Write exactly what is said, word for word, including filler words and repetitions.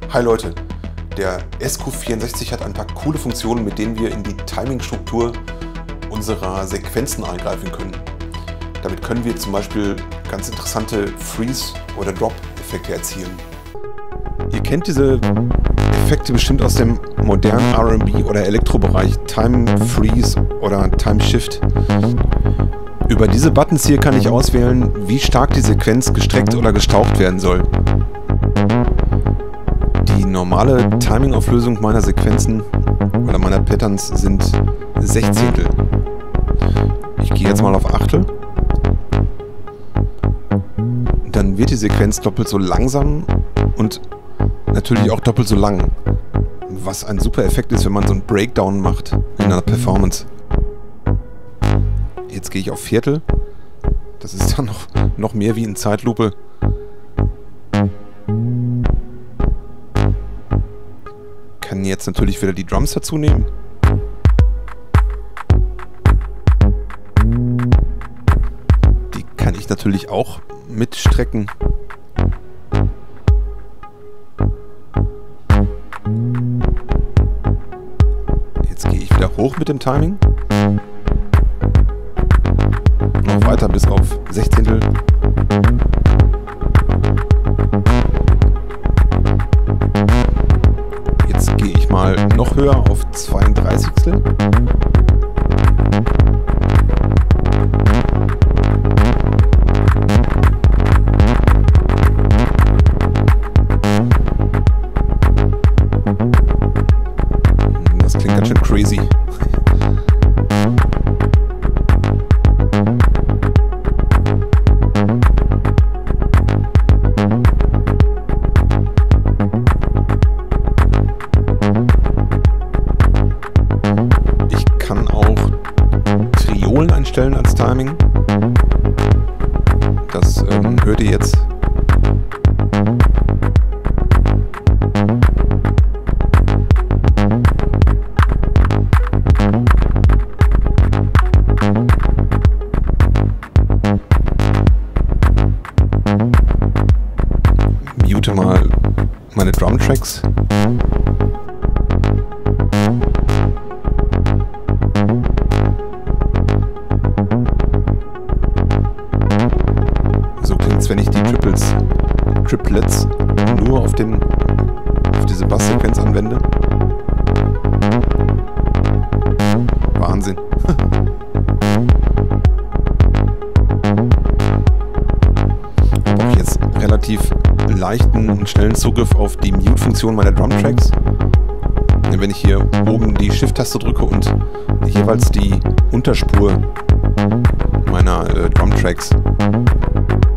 Hi Leute, der S Q vierundsechzig hat ein paar coole Funktionen, mit denen wir in die Timing-Struktur unserer Sequenzen eingreifen können. Damit können wir zum Beispiel ganz interessante Freeze- oder Drop-Effekte erzielen. Ihr kennt diese Effekte bestimmt aus dem modernen R und B oder Elektrobereich, Time Freeze oder Time Shift. Über diese Buttons hier kann ich auswählen, wie stark die Sequenz gestreckt oder gestaucht werden soll. Die normale Timing-Auflösung meiner Sequenzen oder meiner Patterns sind Sechzehntel. Ich gehe jetzt mal auf Achtel. Dann wird die Sequenz doppelt so langsam und natürlich auch doppelt so lang. Was ein super Effekt ist, wenn man so einen Breakdown macht in einer Performance. Jetzt gehe ich auf Viertel. Das ist dann noch, noch mehr wie in Zeitlupe. Kann jetzt natürlich wieder die Drums dazu nehmen. Die kann ich natürlich auch mitstrecken. Jetzt gehe ich wieder hoch mit dem Timing. Noch weiter bis auf Sechzehntel. Jetzt gehe ich mal noch höher auf zweiunddreißigstel. Das klingt ganz schön crazy. Einstellen als Timing. Das ähm, hört ihr jetzt. Mute mal meine Drumtracks. Wenn ich die Triples, Triplets nur auf, den, auf diese Basssequenz anwende. Wahnsinn. Ich habe auch jetzt relativ leichten und schnellen Zugriff auf die Mute-Funktion meiner Drumtracks. Wenn ich hier oben die Shift-Taste drücke und jeweils die Unterspur meiner äh, Drumtracks